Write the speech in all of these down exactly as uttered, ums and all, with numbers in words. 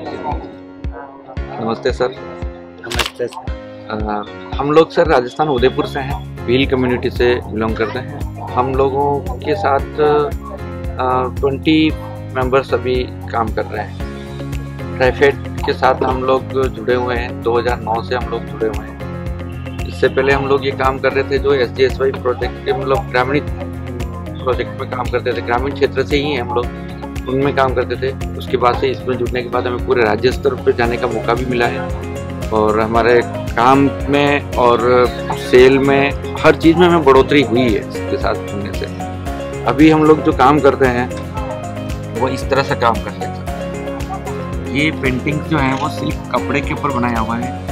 नमस्ते सर। नमस्ते सर। अ, हम लोग सर राजस्थान उदयपुर से हैं, भील कम्युनिटी से बिलोंग करते हैं। हम लोगों के साथ ट्वेंटी मेंबर्स अभी काम कर रहे हैं। ट्राइफेड के साथ हम लोग जुड़े हुए हैं, दो हज़ार नौ से हम लोग जुड़े हुए हैं। इससे पहले हम लोग ये काम कर रहे थे जो S G S Y project के मतलब ग्रामीण प्रोजेक्ट में काम करते थे, ग्रामीण क्षेत्र से ही हम लोग उनमें काम करते थे। उसके बाद से इसमें जुड़ने के बाद हमें पूरे राज्य स्तर पर जाने का मौका भी मिला है और हमारे काम में और सेल में हर चीज़ में हमें बढ़ोतरी हुई है इसके साथ जुड़ने से। अभी हम लोग जो काम करते हैं वो इस तरह से काम करते हैं। ये पेंटिंग जो है वो सिर्फ कपड़े के ऊपर बनाया हुआ है,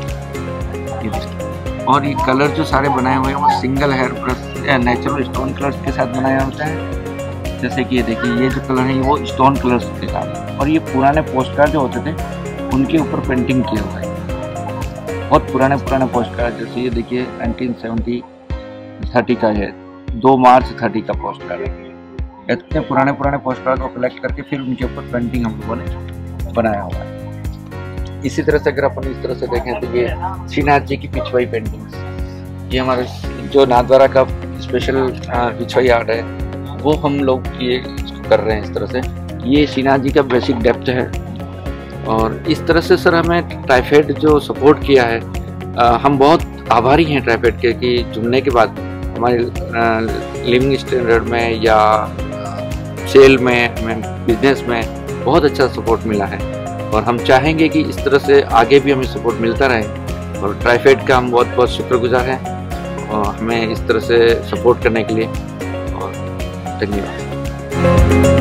ये और ये कलर जो सारे बनाए हुए हैं वो सिंगल हेयर ब्रश या नेचुरल स्टोन कलर्स के साथ बनाया होता है। जैसे कि ये देखिए, ये जो कलर है वो स्टोन कलर्स के साथ, और ये पुराने पोस्ट कार्ड जो होते थे उनके ऊपर पेंटिंग किया हुआ है। बहुत पुराने पुराने पोस्ट कार्ड, जैसे ये देखिए नाइनटीन सेवेंटी थर्टी का है, दो मार्च थर्टी का पोस्ट कार्ड है। इतने पुराने पुराने पोस्ट कार्ड को कलेक्ट करके फिर उनके ऊपर पेंटिंग हम लोगों ने बनाया हुआ है। इसी तरह से अगर अपन इस तरह से देखें तो ये श्रीनाथ जी की पिछवाई पेंटिंग्स, ये हमारे जो नाथद्वारा का स्पेशल पिछवाई आर्ट है वो हम लोग ये कर रहे हैं इस तरह से। ये श्रीनाथ जी का बेसिक डेप्थ है और इस तरह से सर हमें ट्राइफेड जो सपोर्ट किया है, आ, हम बहुत आभारी हैं ट्राइफेड के कि जुड़ने के बाद हमारे लिविंग स्टैंडर्ड में या सेल में, में बिजनेस में बहुत अच्छा सपोर्ट मिला है और हम चाहेंगे कि इस तरह से आगे भी हमें सपोर्ट मिलता रहे। और ट्राइफेड का हम बहुत बहुत शुक्रगुजार हैं और हमें इस तरह से सपोर्ट करने के लिए, और धन्यवाद।